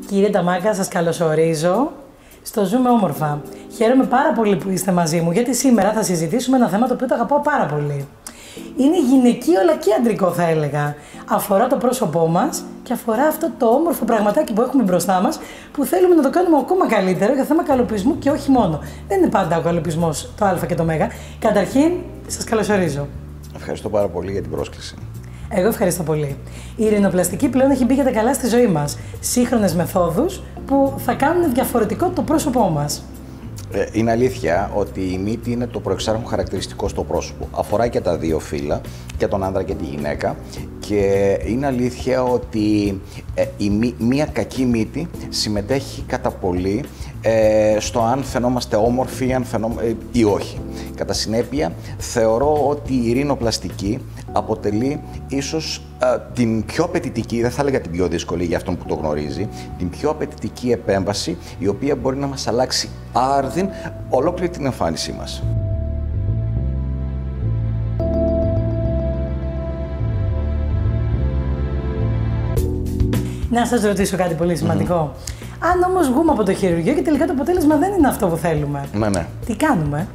Κύριε Νταμάγκα, σας καλωσορίζω στο Ζούμε Όμορφα. Χαίρομαι πάρα πολύ που είστε μαζί μου, γιατί σήμερα θα συζητήσουμε ένα θέμα το οποίο το αγαπάω πάρα πολύ. Είναι γυναικείο αλλά και αντρικό, θα έλεγα. Αφορά το πρόσωπό μας και αφορά αυτό το όμορφο πραγματάκι που έχουμε μπροστά μας, που θέλουμε να το κάνουμε ακόμα καλύτερο για θέμα καλοπισμού και όχι μόνο. Δεν είναι πάντα ο καλοπισμός το Α και το Μ. Καταρχήν, σας καλωσορίζω. Ευχαριστώ πάρα πολύ για την πρόσκληση. Εγώ ευχαριστώ πολύ. Η ειρηνοπλαστική πλέον έχει μπει για τα καλά στη ζωή μας. Σύγχρονες μεθόδους που θα κάνουν διαφορετικό το πρόσωπό μας. Είναι αλήθεια ότι η μύτη είναι το προεξάρχον χαρακτηριστικό στο πρόσωπο. Αφορά και τα δύο φύλλα, και τον άντρα και τη γυναίκα. Και είναι αλήθεια ότι μία κακή μύτη συμμετέχει κατά πολύ στο αν φαινόμαστε όμορφοι ή όχι. Κατά συνέπεια, θεωρώ ότι η ειρηνοπλαστική αποτελεί ίσως την πιο απαιτητική, δεν θα έλεγα την πιο δύσκολη για αυτόν που το γνωρίζει, την πιο απαιτητική επέμβαση, η οποία μπορεί να μας αλλάξει άρδιν ολόκληρη την εμφάνισή μας. Να σας ρωτήσω κάτι πολύ σημαντικό. Αν όμως βγούμε από το χειρουργείο και τελικά το αποτέλεσμα δεν είναι αυτό που θέλουμε, Ναι. τι κάνουμε?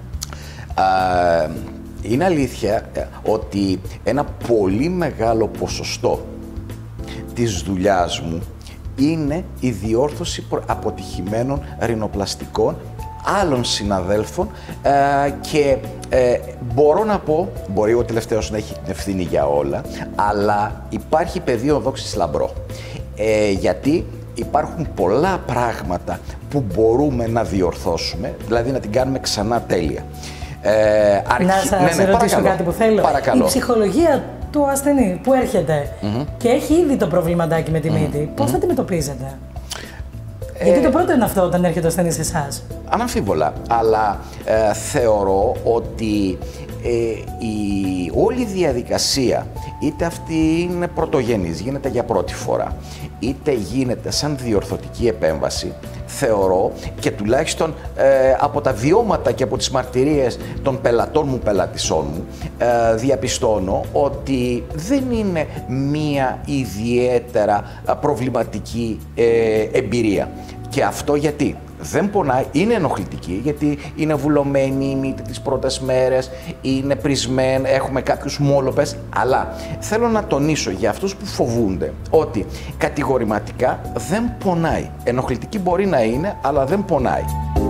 Είναι αλήθεια ότι ένα πολύ μεγάλο ποσοστό της δουλειάς μου είναι η διόρθωση αποτυχημένων ρινοπλαστικών άλλων συναδέλφων και μπορώ να πω, μπορεί ο τελευταίος να έχει την ευθύνη για όλα, αλλά υπάρχει πεδίο δόξης λαμπρό. Γιατί υπάρχουν πολλά πράγματα που μπορούμε να διορθώσουμε, δηλαδή να την κάνουμε ξανά τέλεια. Να σας ρωτήσω κάτι που θέλω. Παρακαλώ. Η ψυχολογία του ασθενή που έρχεται και έχει ήδη το προβληματάκι με τη μύτη, πώς θα αντιμετωπίζετε? Γιατί το πρώτο είναι αυτό όταν έρχεται ο ασθενής σε εσάς. Αναμφίβολα, αλλά θεωρώ ότι όλη η διαδικασία, είτε αυτή είναι πρωτογενής, γίνεται για πρώτη φορά, είτε γίνεται σαν διορθωτική επέμβαση, θεωρώ και τουλάχιστον από τα βιώματα και από τις μαρτυρίες των πελατών μου, πελατησών μου, διαπιστώνω ότι δεν είναι μία ιδιαίτερα προβληματική εμπειρία. Και αυτό γιατί? Δεν πονάει, είναι ενοχλητική, γιατί είναι βουλωμένη η μύτη τις πρώτες μέρες, είναι πρισμένη, έχουμε κάποιους μόλοπες, αλλά θέλω να τονίσω για αυτούς που φοβούνται ότι κατηγορηματικά δεν πονάει. Ενοχλητική μπορεί να είναι, αλλά δεν πονάει.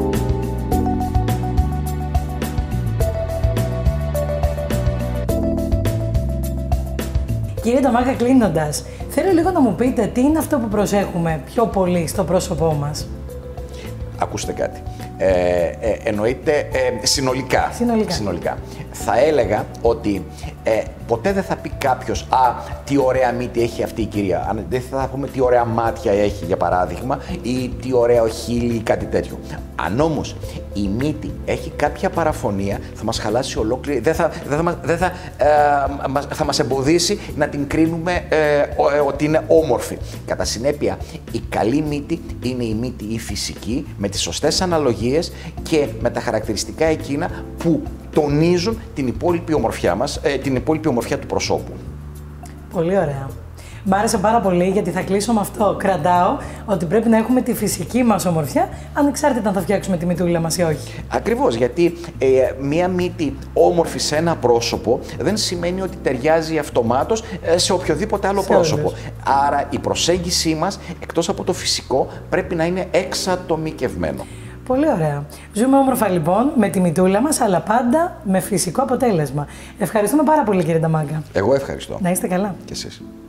Κύριε Νταμάγκα, κλείνοντας, θέλω λίγο να μου πείτε τι είναι αυτό που προσέχουμε πιο πολύ στο πρόσωπό μας. Ακούστε κάτι. Εννοείται συνολικά. Θα έλεγα ότι ποτέ δεν θα πει κάποιος «Α, τι ωραία μύτη έχει αυτή η κυρία». Δεν θα πούμε «Τι ωραία μάτια έχει», για παράδειγμα, ή «Τι ωραίο χείλη» ή κάτι τέτοιο. Αν όμως η μύτη έχει κάποια παραφωνία, θα μας χαλάσει ολόκληρη, θα μας εμποδίσει να την κρίνουμε ότι είναι όμορφη. Κατά συνέπεια, η καλή μύτη είναι η μύτη η φυσική, με τις σωστές αναλογίες και με τα χαρακτηριστικά εκείνα που τονίζουν την υπόλοιπη ομορφιά μας, την υπόλοιπη ομορφιά του προσώπου. Πολύ ωραία. Μ' άρεσε πάρα πολύ, γιατί θα κλείσω με αυτό. Κρατάω ότι πρέπει να έχουμε τη φυσική μας ομορφιά, ανεξάρτητα αν θα φτιάξουμε τη μυτούλα μας ή όχι. Ακριβώς, γιατί μία μύτη όμορφη σε ένα πρόσωπο δεν σημαίνει ότι ταιριάζει αυτομάτως σε οποιοδήποτε άλλο πρόσωπο. Άρα η προσέγγιση μας, εκτός από το φυσικό, πρέπει να είναι εξατομικευμένο. Πολύ ωραία. Ζούμε όμορφα λοιπόν με τη μυτούλα μας, αλλά πάντα με φυσικό αποτέλεσμα. Ευχαριστούμε πάρα πολύ, κύριε Νταμάγκα. Εγώ ευχαριστώ. Να είστε καλά. Και εσείς.